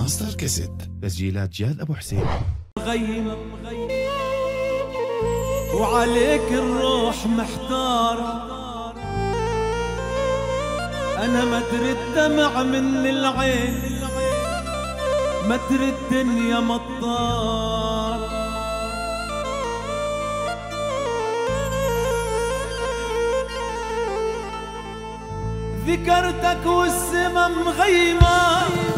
ماستر كاسيت تسجيلات جاد ابو حسين. غيمة وعليك الروح محتارة، أنا مدري الدمع من العين، مدري الدنيا مطارة. ذكرتك والسما مغيمة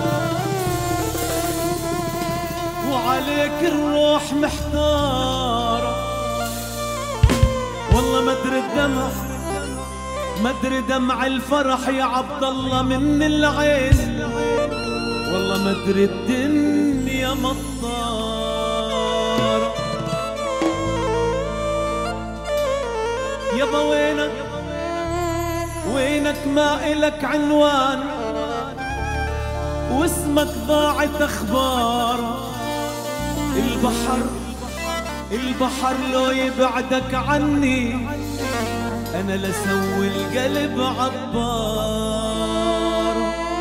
وعليك الروح محتارة، والله مدري الدمع مدري دمع الفرح يا عبد الله من العين، والله مدري الدنيا مطارة. يابا وينك وينك ما إلك عنوان، واسمك ضاعت أخبار. البحر لو يبعدك عني، أنا لسوي القلب عبار.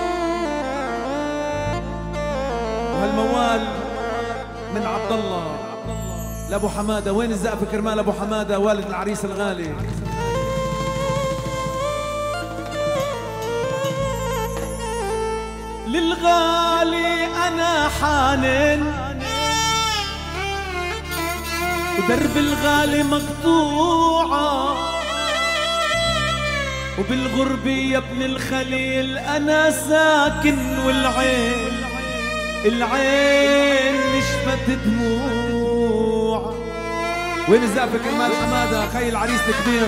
وهالموال من عبد الله لأبو حمادة. وين الزقف كرمال أبو حمادة والد العريس الغالي؟ للغالي أنا حانن، ودرب الغالي مقطوعة، وبالغربة يا ابن الخليل أنا ساكن، العين نشفت دموع. وين الزقف كرمال حمادة خي العريس الكبير؟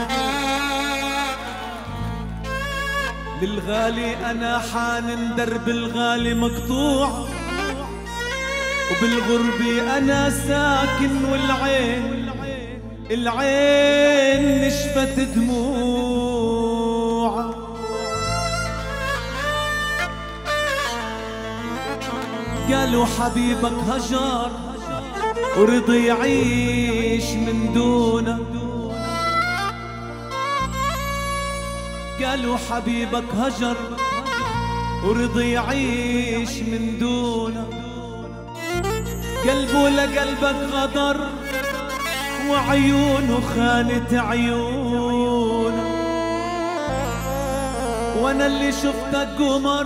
للغالي أنا حانن، درب الغالي مقطوع، وبالغربة أنا ساكن، العين نشفت دموع. قالوا حبيبك هجر ورضي يعيش من دونه، قالوا حبيبك هجر ورضي يعيش من دونه. قلبه لقلبك غدر وعيونه خانت عيونه، وانا اللي شفتك قمر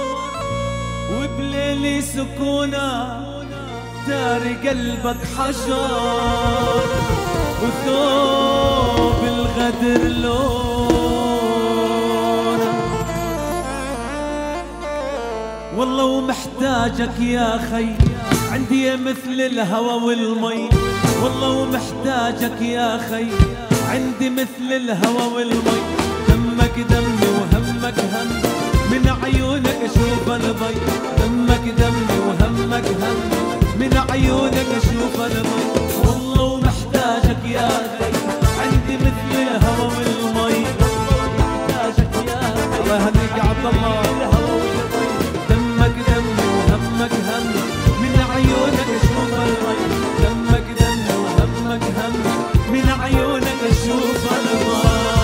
وبليلي سكونه، داري قلبك حجر وثوب الغدر لونه. والله ومحتاجك يا خي، عندي مثل الهوى والمي، والله ومحتاجك يا خي، عندي مثل الهوى والمي. دمك دمي وهمك هم، من عيونك اشوف البي. دمك دمي وهمك هم، من عيونك اشوف البي. والله ومحتاجك يا خي، عندي مثل الهوى والمي. محتاجك يا خي، الله يهنيك يا عبد الله. دمك دمي وهمك هم، من عيونك اشوف البي. دمك دمي وهمك هم، من عيونك اشوف البي.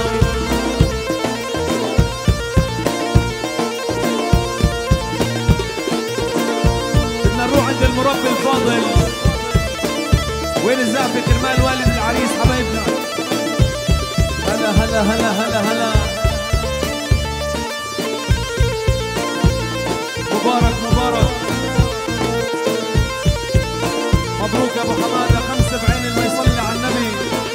بدنا نروح عند المربي الفاضل. وين الزقف كرمال والد العريس حبايبنا؟ هلا هلا هلا هلا هلا. مبارك مبارك، مبروك يا ابو حماده، 5 بعين اللي يصلي على النبي.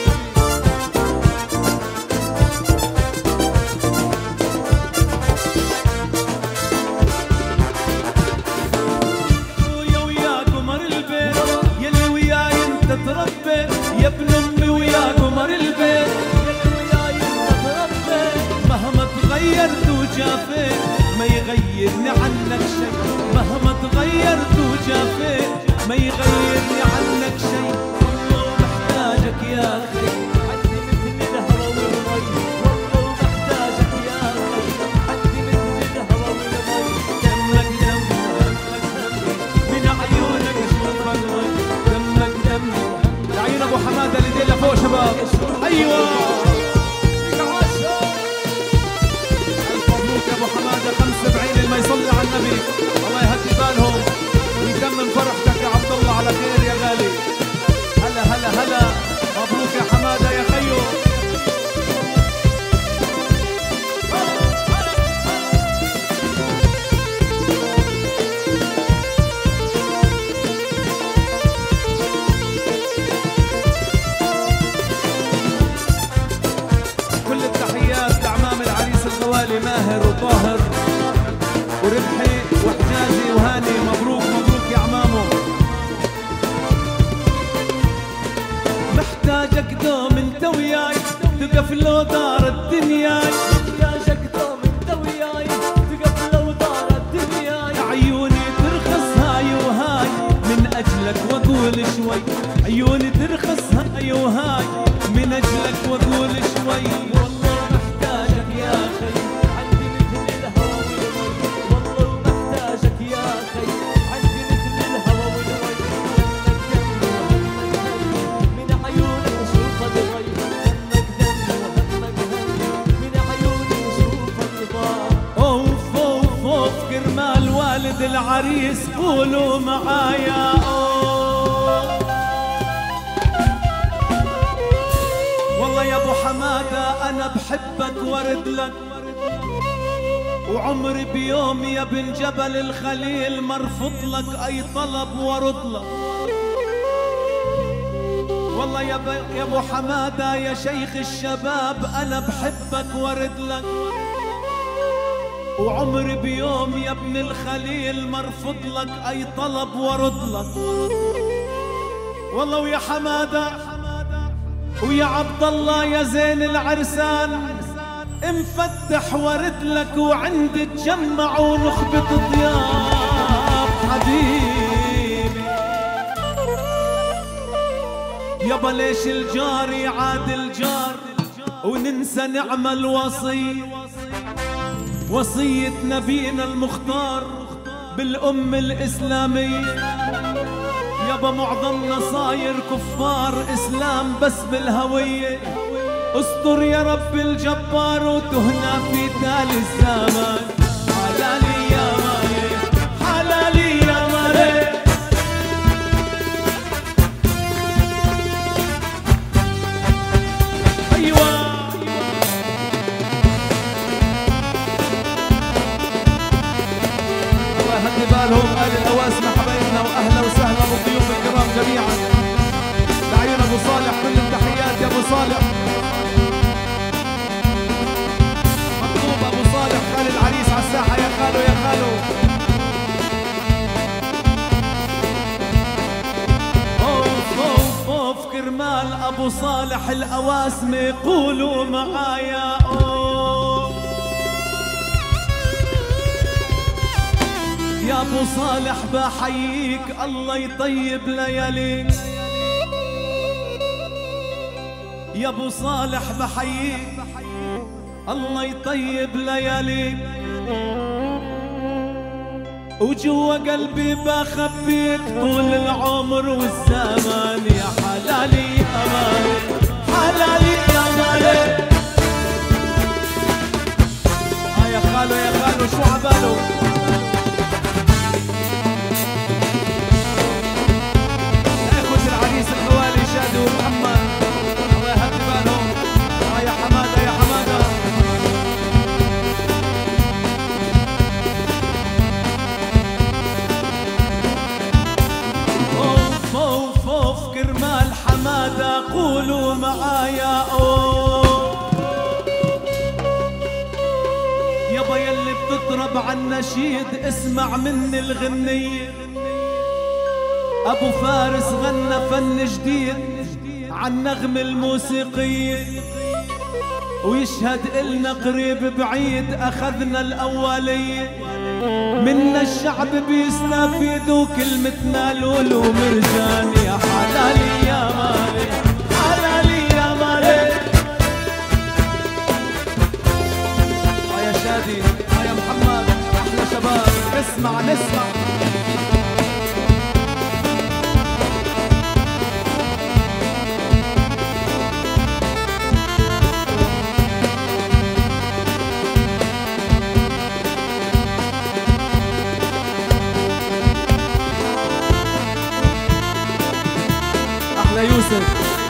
ويا ويا قمر البيت، يلي وياي انت تربي، يا ابن امي ويا قمر البيت، يلي وياي انت تربي. مهما تغيرت وجافيت ما يغيرني عنك شيء، مهما تغيرت وجافيت ما يغيرني عنك شيء. والله محتاجك يا اخي، عندي مثل الهوى والمي. والله محتاجك يا اخي، عندي مثل الهوى والمي. دمك دمي وهمك همي، من عيونك اشوف البي. دمك دمي لعيون ابو حماده اللي ديلا فوق شباب. ايوه الف مبروك يا ابو حماده، 5 بعين اللي ما يصلي على النبي الله يهدي بالهم. وماهر وطاهر وربحي وحجازي وهاني، مبروك مبروك يا عمامو. محتاجك دوم انت وياي تقف لو دار الدنيا، محتاجك دوم انت وياي تقف لو دار الدنيا. عيوني ترخص هاي وهاي من اجلك واقول شوي، عيوني ترخص هاي وهاي من اجلك واقول شوي. والله محتاجك يا اخي عندي مثل الهوى والمي، والله محتاجك يا اخي عندي مثل الهوى والمي. من عيونك اشوف الضي، همك دم وهمك هم، من عيوني اشوف الضي. اوف اوف اوف كرمال والد العريس قولوا معايا اوف. والله يا ابو حماده انا بحبك وارد لك، وعمري بيوم يا بن جبل الخليل مرفض لك اي طلب وارد لك. والله يا ابو حماده يا شيخ الشباب انا بحبك وارد لك، وعمري بيوم يا ابن الخليل مرفض لك اي طلب وارد لك. والله ويا حماده ويا عبد الله يا زين العرسان مفتح ورد لك، وعندي تجمع ونخبط ضياف حبيبي. يابا ليش الجار يعاد الجار وننسى نعمل وصية نبينا المختار بالأم الإسلامية. يابا معظمنا صاير كفار إسلام بس بالهوية، استر يا رب الجبار وتهنا في تالي الزمان. حلالي يا مالي حلالي يا مالي. أيوة الله يهدي بالهم آل الأواسمة حبايبنا، وأهلا وسهلا بالضيوف الكرام جميعا. لعيون أبو صالح كل التحيات يا أبو صالح. مطلوب أبو صالح خال العريس على الساحة يا خالو يا خالو. أوف أوف أوف كرمال أبو صالح الأواسمة قولوا معايا أوف. يا ابو صالح بحييك الله يطيب لياليك، يا ابو صالح بحييك الله يطيب لياليك، وجوا قلبي بخبيك طول العمر والزمان. يا حلالي يا مالي حلالي يا مالي. يا خالو يا خالو شو عبالو. العريس الخوالي شادي ومحمد الله يهدي بالهم. يا حماده يا حماده. اوف اوف اوف كرمال حماده قولوا معايا اوف. يابا يلي بتطرب عالنشيد اسمع مني الغنيه. أبو فارس غنى فن جديد عن نغمة الموسيقية، ويشهد إلنا قريب بعيد أخذنا الأولية. منا الشعب بيستفيد وكلمتنا لولو ومرجان. يا حلالي يا مالي حلالي يا مالي. يا شادي يا محمد أحلى شباب نسمع نسمع. أحلى يوسف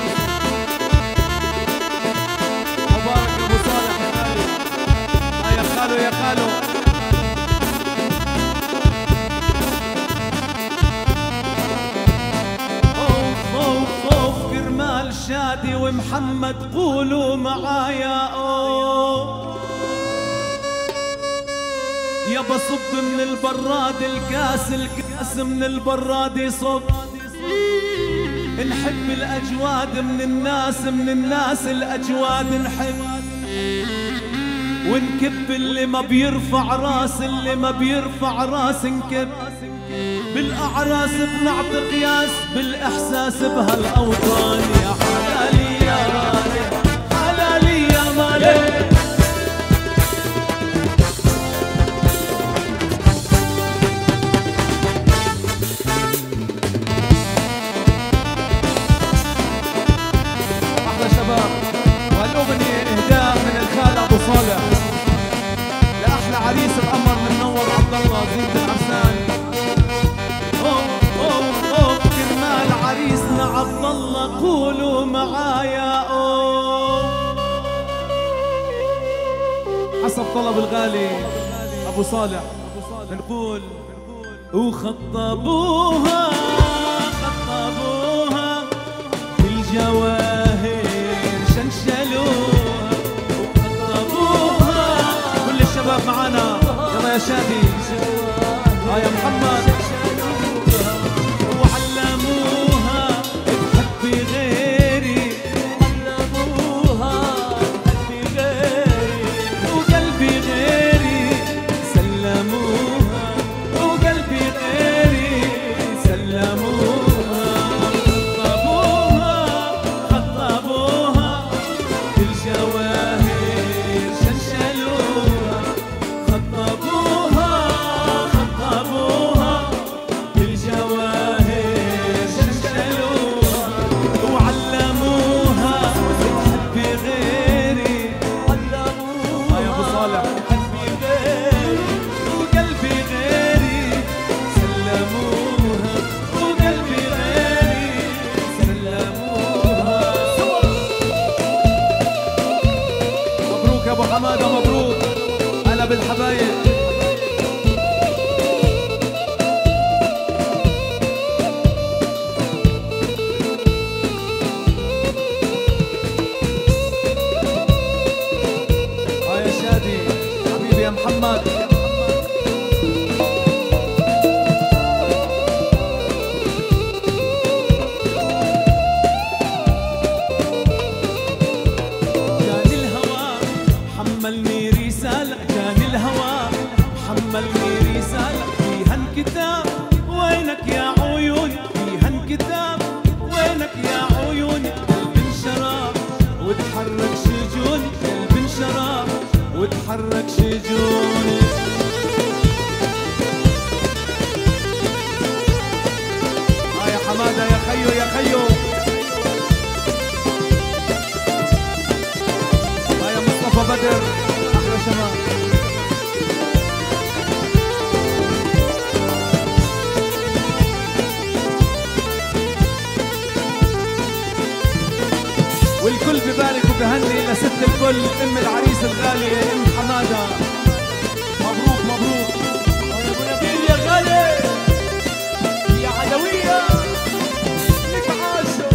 مبارك أبو صالح يا خالو يا خالو. أوف أوف أوف كرمال شادي ومحمد قولوا معايا أوف. يا بصب من البراد الكاس من البراد يصب. نحب الأجواد من الناس الأجواد نحب. ونكب اللي ما بيرفع راس نكب. بالأعراس بنعطي قياس بالإحساس بهالأوطان. يا حلالي يا مالي حلالي يا مالي. أحلى شباب، وهالأغنية إهداء من الخال أبو صالح لأحلى عريس بقمر منور عبد الله زينة العرسان. كرمال عريسنا عبد الله قولوا معايا حسب طلب الغالي ابو صالح بنقول وخطبوها بالجواهر شنشلوها وخطبوها. كل الشباب معانا يلا يا شادي يا محمد. وعلموها تحبي غيري وقلبي غيري سلموها وقلبي غيري سلموها. خطبوها بالجواهر شنشلوها. خطبوها بالجواهر شنشلوها. وعلموها تحبي غيري يا ابو صالح تحبي غيري وقلبي غيري سلموها وقلبي غيري سلموها. مبروك يا ابو حماده مبروك. هلا بالحبايب. يا شادي حبيبي يا محمد. جاني الهوى حملني رسالة. جاني الهوى حملني رسالة فيها انكتاب وينك يا عيوني. فيها انكتاب وينك يا عيوني. قلب انشرى وتحرك شجوني. قلب انشرى وتحرك شجوني. يا حمادة يا خيو يا خيو. يا مصطفى بدر أحلى شباب. والكل ببارك وبهني لست الكل ام العريس الغالية ام حمادة. مبروك مبروك يا ابو نبيل يا غالي يا عدوية لك عاشق.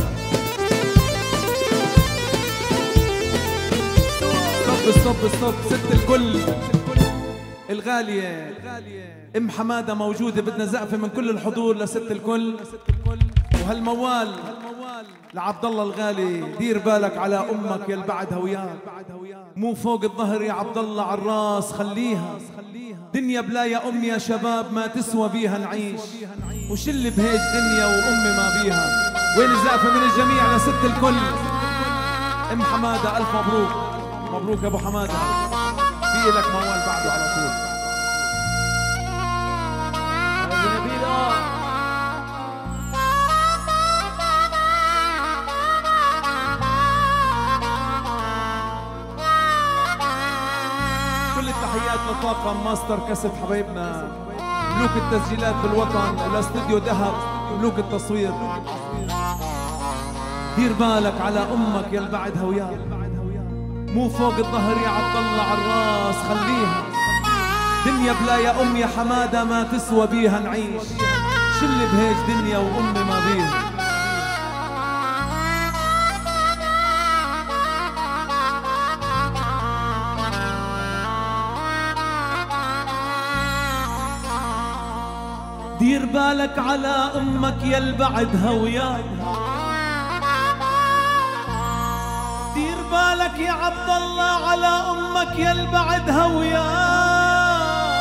ستوب ست الكل الغالية ام حمادة موجودة. بدنا زقفة من كل الحضور لست الكل. وهالموال لعبد الله الغالي. دير بالك على امك يا بعدها وياك. مو فوق الظهر يا عبد الله على الراس خليها. دنيا بلا يا امي يا شباب ما تسوى بيها نعيش. وشل بهيج دنيا وامي ما بيها. وين الزقفة من الجميع لست الكل. ام حمادة الف مبروك. مبروك يا ابو حمادة. في لك موال بعده على طول. كل التحيات لطاقم ماستر كاسيت حبايبنا ملوك التسجيلات بالوطن. الاستوديو ذهب ملوك التصوير. دير بالك على امك يا بعدها وياك. مو فوق الظهر يا عبد الله على الراس خليها. دنيا بلا يا ام يا حماده ما تسوى بيها نعيش. شل بهيج دنيا وامي ما بيها. دير بالك على امك يل بعدها وياك، دير بالك يا عبد الله على امك يل بعدها وياك،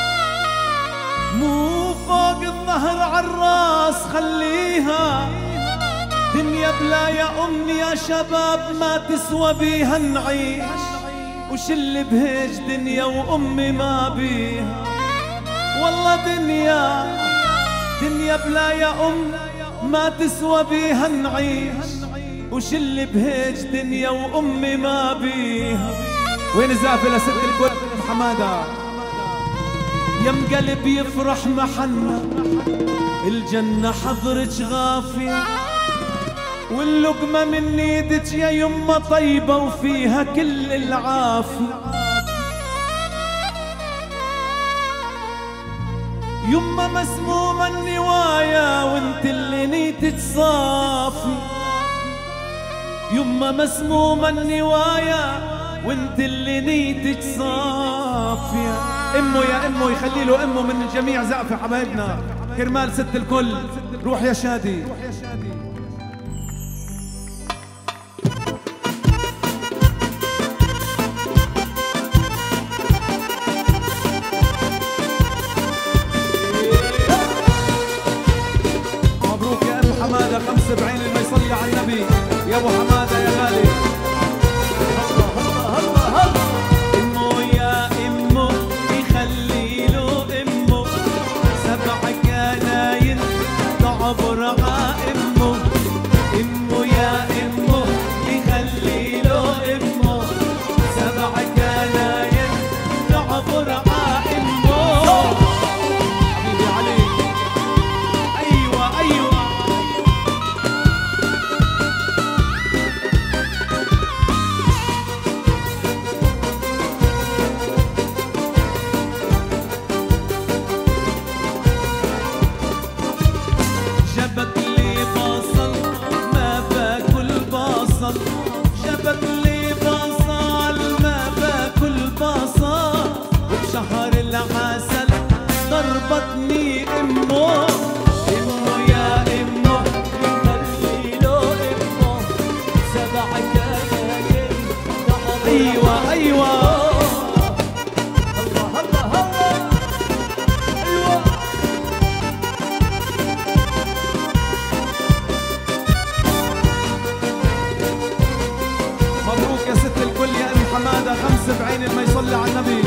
مو فوق الظهر عالراس خليها، دنيا بلا يا امي يا شباب ما تسوى بيها نعيش، وش اللي بهيج دنيا وامي ما بيها، والله دنيا بلا يا ام ما تسوى بيها نعيش، وش اللي بهيج دنيا وامي ما بيها. وين زافي لست الكل حماده يم قلب يفرح محنا الجنة حضرك غافية، واللقمة من ايدك يا يمه طيبة وفيها كل العافية، يمه مسمومة النوايا وانت اللي نيتك صافي، يمه مسمومة النوايا وانت اللي نيتك صافية. امه يا امه يخلي له امه من الجميع زقفه حبايبنا كرمال ست الكل. روح يا شادي. مبروك يا ام حماده 75 اللي ما يصلي على النبي يا ابو حماده يا غالي. ضربتني امه يا امه خلي له امه سبع كناين. ايوه الله الله ايوه. مبروك يا ست الكل يا ام حماده 75 اللي ما يصلي على النبي.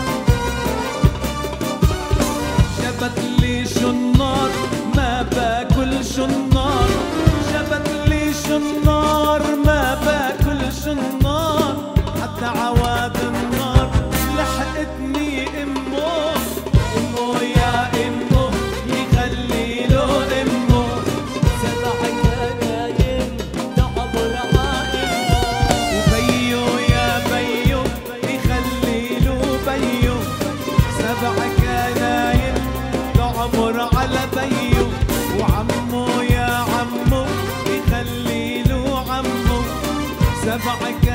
جابت لي شنار ما باكلش النار، جابت لي شنار ما باكلش النار، حتى عواد النار لحقتني امه يا امه يخلي له امه سبع كناين تعبر عائمه، وبيو يا بيو يخلي له بيو سبع كناين تعبر على بيو، وعمو يا عمو يخلي له عمو سبع